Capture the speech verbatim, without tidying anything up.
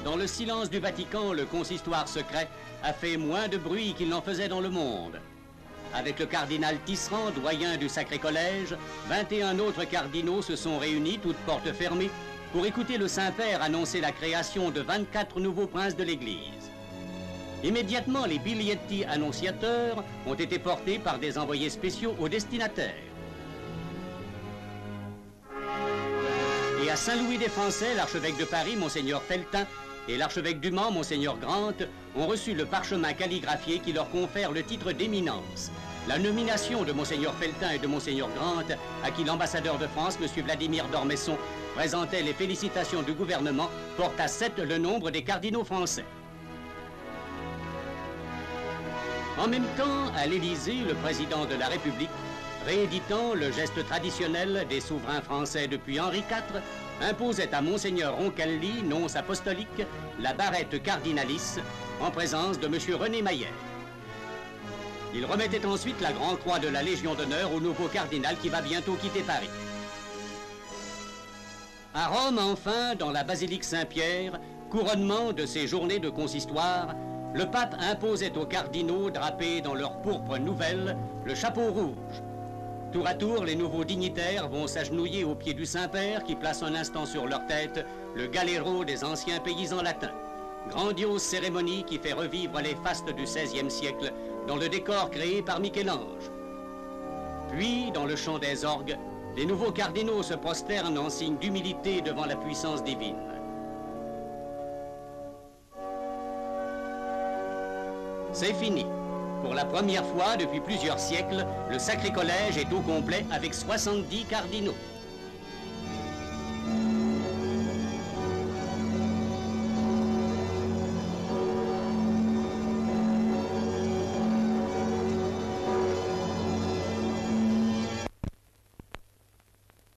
dans le silence du Vatican, le consistoire secret a fait moins de bruit qu'il n'en faisait dans le monde. Avec le cardinal Tisserand, doyen du Sacré Collège, vingt et un autres cardinaux se sont réunis, toutes portes fermées, pour écouter le Saint-Père annoncer la création de vingt-quatre nouveaux princes de l'Église. Immédiatement, les biglietti annonciateurs ont été portés par des envoyés spéciaux aux destinataires. Et à Saint-Louis des Français, l'archevêque de Paris, Monseigneur Feltin, et l'archevêque du Mans, Monseigneur Grant, ont reçu le parchemin calligraphié qui leur confère le titre d'éminence. La nomination de Monseigneur Feltin et de Monseigneur Grant, à qui l'ambassadeur de France, M. Vladimir d'Ormesson, présentait les félicitations du gouvernement, porte à sept le nombre des cardinaux français. En même temps, à l'Élysée, le président de la République, rééditant le geste traditionnel des souverains français depuis Henri quatre, imposait à Monseigneur Roncalli, nonce apostolique, la barrette cardinalice, en présence de M. René Mayer. Il remettait ensuite la Grande Croix de la Légion d'honneur au nouveau cardinal qui va bientôt quitter Paris. À Rome, enfin, dans la basilique Saint-Pierre, couronnement de ces journées de consistoire, le pape imposait aux cardinaux, drapés dans leur pourpre nouvelle, le chapeau rouge. Tour à tour, les nouveaux dignitaires vont s'agenouiller aux pieds du Saint-Père qui place un instant sur leur tête le galéro des anciens paysans latins. Grandiose cérémonie qui fait revivre les fastes du seizième siècle dans le décor créé par Michel-Ange. Puis, dans le chant des orgues, les nouveaux cardinaux se prosternent en signe d'humilité devant la puissance divine. C'est fini. Pour la première fois depuis plusieurs siècles, le Sacré Collège est au complet avec soixante-dix cardinaux.